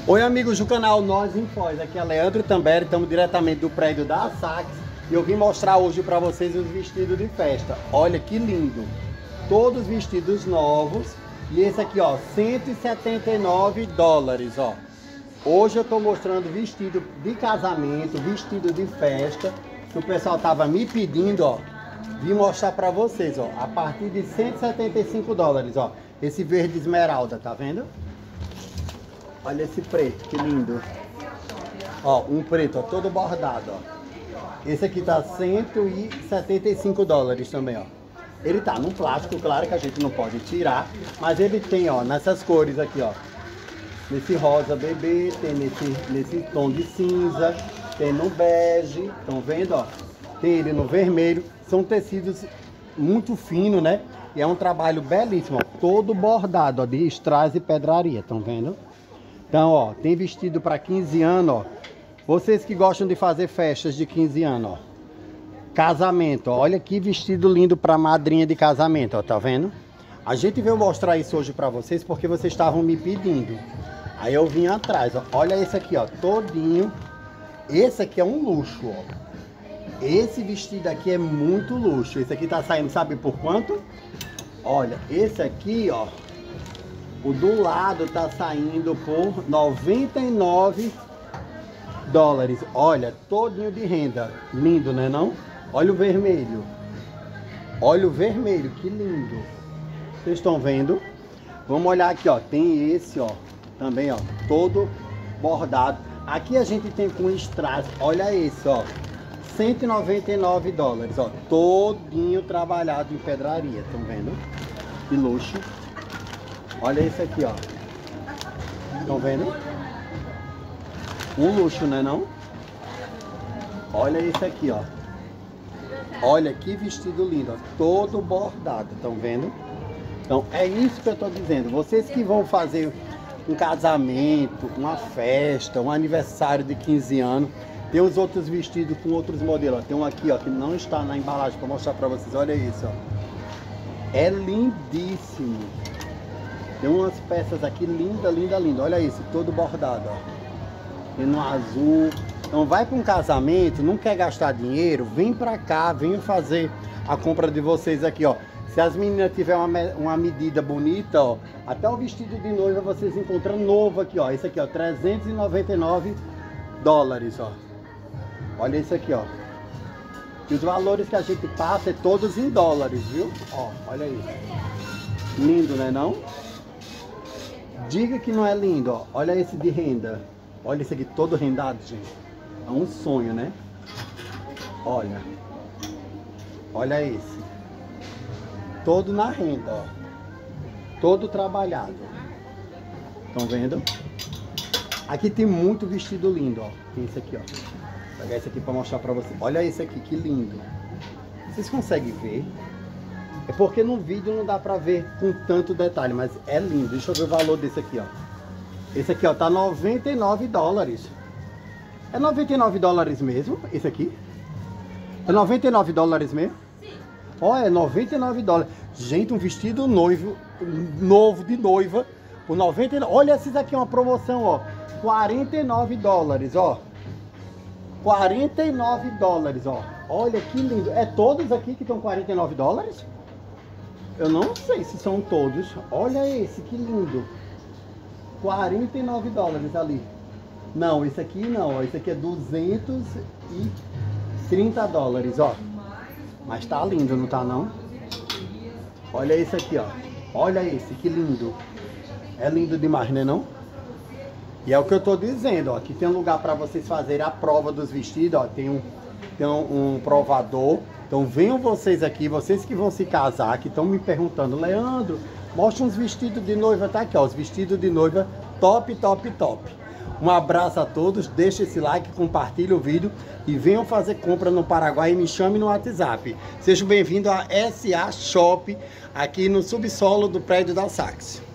Oi amigos do canal Nós em Foz, aqui é Leandro Tamberi, estamos diretamente do prédio da Sax e eu vim mostrar hoje para vocês os vestidos de festa. Olha que lindo, todos vestidos novos e esse aqui ó, 179 dólares ó. Hoje eu estou mostrando vestido de casamento, vestido de festa, que o pessoal tava me pedindo ó, vim mostrar para vocês ó, a partir de 175 dólares ó, esse verde esmeralda, tá vendo? Olha esse preto, que lindo. Ó, um preto, ó, todo bordado, ó. Esse aqui tá 175 dólares também, ó. Ele tá num plástico, claro que a gente não pode tirar, mas ele tem, ó, nessas cores aqui, ó. Nesse rosa bebê, tem nesse tom de cinza, tem no bege, estão vendo, ó? Tem ele no vermelho. São tecidos muito finos, né? E é um trabalho belíssimo, ó, todo bordado, ó, de strass e pedraria, estão vendo? Então, ó, tem vestido para 15 anos, ó. Vocês que gostam de fazer festas de 15 anos, ó. Casamento, ó. Olha que vestido lindo para madrinha de casamento, ó. Tá vendo? A gente veio mostrar isso hoje para vocês porque vocês estavam me pedindo. Aí eu vim atrás, ó. Olha esse aqui, ó. Todinho. Esse aqui é um luxo, ó. Esse vestido aqui é muito luxo. Esse aqui tá saindo, sabe por quanto? Olha, esse aqui, ó. O do lado tá saindo por 99 dólares. Olha, todinho de renda. Lindo, né não? Olha o vermelho. Olha o vermelho, que lindo. Vocês estão vendo? Vamos olhar aqui, ó. Tem esse, ó. Também, ó. Todo bordado. Aqui a gente tem com strass. Olha esse, ó. 199 dólares, ó. Todinho trabalhado em pedraria. Estão vendo? Que luxo. Olha esse aqui, ó. Estão vendo? Um luxo, né não? Olha esse aqui, ó. Olha que vestido lindo, ó. Todo bordado, estão vendo? Então é isso que eu tô dizendo. Vocês que vão fazer um casamento, uma festa, um aniversário de 15 anos, tem os outros vestidos com outros modelos, ó. Tem um aqui, ó, que não está na embalagem para mostrar para vocês. Olha isso, ó. É lindíssimo. Tem umas peças aqui linda, linda, linda. Olha isso, todo bordado, ó. Tem no azul. Então vai para um casamento, não quer gastar dinheiro, vem para cá, vem fazer a compra de vocês aqui, ó. Se as meninas tiverem uma medida bonita, ó, até o vestido de noiva vocês encontram novo aqui, ó. Esse aqui, ó, 399 dólares, ó. Olha esse aqui, ó. E os valores que a gente passa é todos em dólares, viu? Ó, olha aí. Lindo, né não? Diga que não é lindo, ó. Olha esse de renda. Olha esse aqui todo rendado, gente. É um sonho, né? Olha. Olha esse. Todo na renda, ó. Todo trabalhado. Estão vendo? Aqui tem muito vestido lindo, ó. Tem esse aqui, ó. Vou pegar esse aqui pra mostrar pra vocês. Olha esse aqui, que lindo. Vocês conseguem ver? É porque no vídeo não dá pra ver com tanto detalhe, mas é lindo. Deixa eu ver o valor desse aqui, ó. Esse aqui, ó, tá 99 dólares. É 99 dólares mesmo, esse aqui? É 99 dólares mesmo? Sim. Ó, é 99 dólares. Gente, um vestido noivo, novo de noiva, por 99. Olha esses aqui, uma promoção, ó. 49 dólares, ó. 49 dólares, ó. Olha que lindo. É todos aqui que estão 49 dólares? Eu não sei se são todos. Olha esse, que lindo. 49 dólares ali. Não, esse aqui não. Esse aqui é 230 dólares, ó. Mas tá lindo, não tá não? Olha esse aqui, ó. Olha esse, que lindo. É lindo demais, né não? E é o que eu tô dizendo, ó. Aqui tem um lugar para vocês fazerem a prova dos vestidos, ó. Tem um provador. Então venham vocês aqui, vocês que vão se casar, que estão me perguntando, Leandro, mostra uns vestidos de noiva, tá aqui ó, os vestidos de noiva top, top, top. Um abraço a todos, deixa esse like, compartilha o vídeo e venham fazer compra no Paraguai e me chame no WhatsApp. Sejam bem-vindos a SA Shop, aqui no subsolo do prédio da Sax.